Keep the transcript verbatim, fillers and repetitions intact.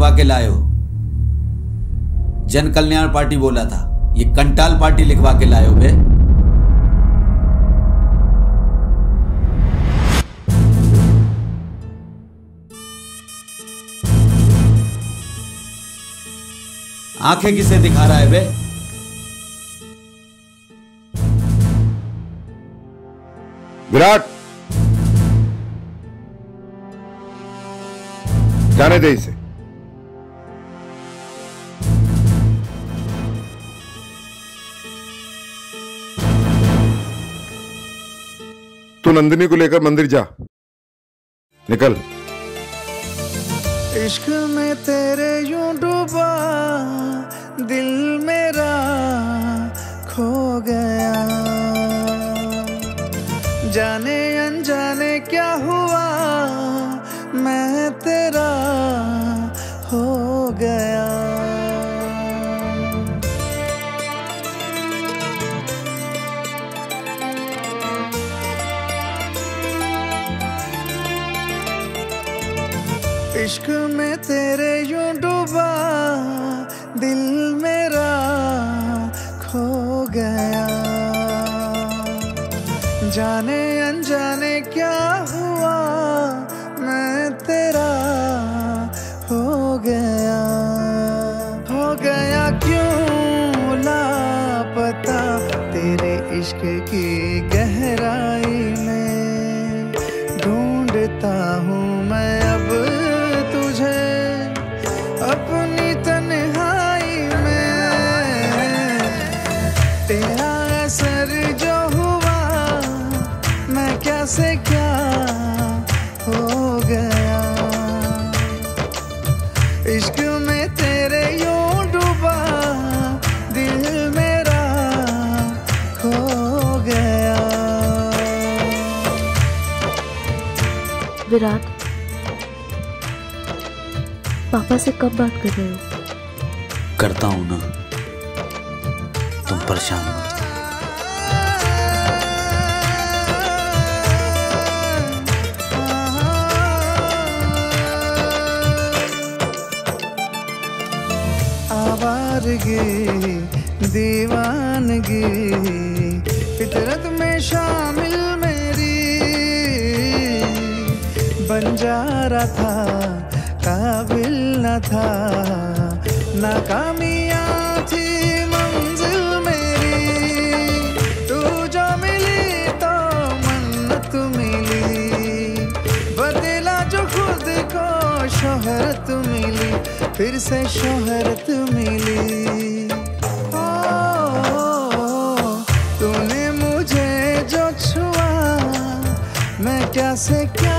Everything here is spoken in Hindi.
लिखवा के लाए हो? जन कल्याण पार्टी बोला था, ये कंटाल पार्टी लिखवा के लाए हो बे। आंखें किसे दिखा रहा है बे? विराट, जाने दे इसे। तू नंदिनी को लेकर मंदिर जा, निकल। इश्क में तेरे यूं डूबा दिल मेरा खो गया, जाने अनजाने क्या हुआ मैं तेरा हो गया। इश्क में तेरे यूं डूबा दिल मेरा खो गया, जाने अनजाने क्या हुआ मैं तेरा हो गया। हो गया क्यों लापता तेरे इश्क की गहराई में, ढूंढता हूँ मैं अब तुझे अपनी तन्हाई में। तेरा असर जो हुआ मैं क्या से क्या हो गया, इश्क में तेरे यूं डूबा दिल मेरा खो गया। विराट, पापा से कब बात कर रहे हो? करता हूं ना, तुम परेशान मत। आवारगी दीवानगी फितरत में शामिल मेरी, बन जा रहा था काबिल न था, नाकामियां थी मंजिल मेरी। तू जो मिली तो मन्नत मिली, बदला जो खुद को शोहरत मिली, फिर से शोहरत मिली। ओ, तूने मुझे जो छुआ मैं क्या से क्या